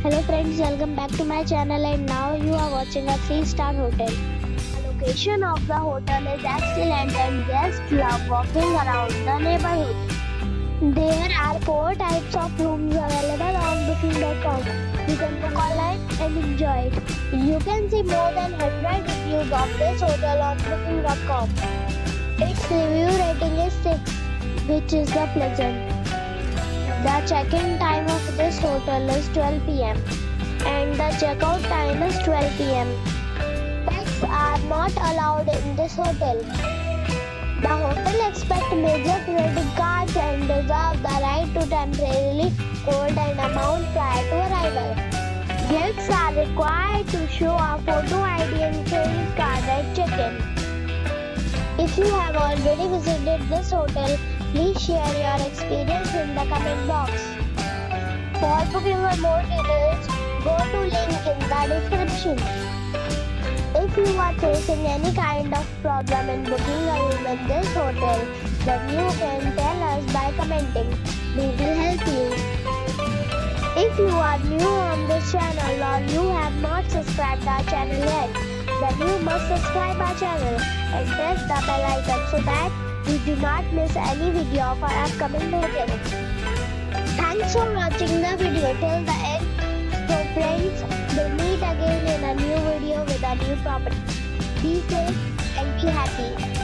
Hello friends, welcome back to my channel and now you are watching a 3-star hotel. The location of the hotel is excellent and guests love walking around the neighborhood. There are 4 types of rooms available on booking.com. You can book online and enjoy it. You can see more than 100 reviews of this hotel on booking.com. Its review rating is 6, which is the pleasant. The check-in time of this hotel is 12 p.m. and the check-out time is 12 p.m. Pets are not allowed in this hotel. The hotel accepts major credit cards and reserves the right to temporarily hold an amount prior to arrival. Guests are required to show a photo ID and credit card at check-in. If you have already visited this hotel, please share your experience in the comment box. For booking or more details, go to link in the description. If you are facing any kind of problem in booking a room in this hotel, then you can tell us by commenting. We will help you. If you are new on this channel or you have not subscribed our channel yet, then you must subscribe our channel and press the bell icon so that you do not miss any video of our upcoming hotel. Thanks for watching the video till the end. So friends, we'll meet again in a new video with a new property. Be safe and be happy.